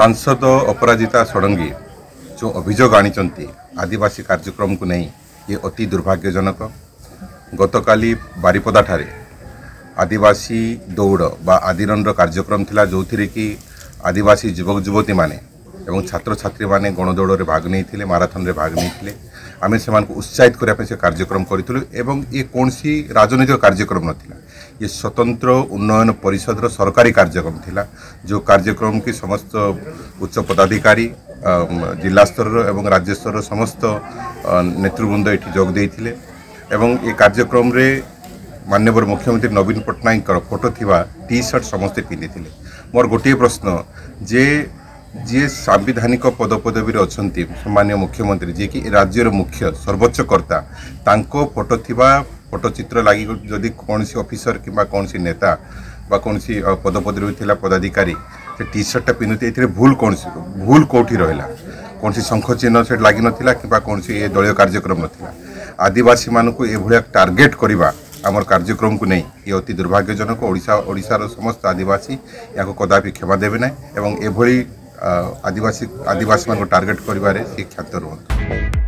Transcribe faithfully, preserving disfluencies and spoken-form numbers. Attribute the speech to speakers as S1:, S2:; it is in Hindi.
S1: सांसद अपराजिता षडंगी जो अभियोग आनी आदिवासी कार्यक्रम को नहीं ये अति दुर्भाग्यजनक। गतकाली बारिपदा ठारे आदिवासी दौड़ बा आदिरन कार्यक्रम थिला जो थी कि आदिवासी युवक युवती माने एवं छात्र छात्री माने गणदौड़ भाग नहीं माराथन रे भाग नहीं आम से उत्साहित करने से कार्यक्रम करूँ एवं ये कौन सी राजनीतिक कार्यक्रम नथिला, ये स्वतंत्र उन्नयन परिषद सरकारी कार्यक्रम थिला जो कार्यक्रम की समस्त उच्च पदाधिकारी जिला स्तर एवं राज्य स्तर समस्त नेतृवृंद ये जोग देते एवं ये कार्यक्रम रे माननीय मुख्यमंत्री नवीन पट्टनायक फोटो थिबा टी शर्ट समस्ते पिंधि। मोर गोटे प्रश्न जे जी सांविधानिक पदपदवी अच्छी सम्मान्य मुख्यमंत्री जी कि राज्यर मुख्य सर्वोच्च कर्ता तांको फोटो थिबा फोटो चित्र लगी जदि कौन सी ऑफिसर कि कौन सी नेता बा कौन सी पदपदवी थिला पदाधिकारी से टी शर्ट पिंधुते ये भूल कौन सी भूल कौटी रहा कौन सी शंख चिन्ह से लगी नाला कि कौन सी दलीय कार्यक्रम नाला आदिवासी मानक ये टार्गेट करवा आमर कार्यक्रम को नहीं ये अति दुर्भाग्यजनक। ओडिशा ओडिशार समस्त आदिवासी या कदापि क्षमा देवे ना एवं एभली आदिवासी आदिवासी मान टार्गेट करिवारे से ख्यात रुहतु।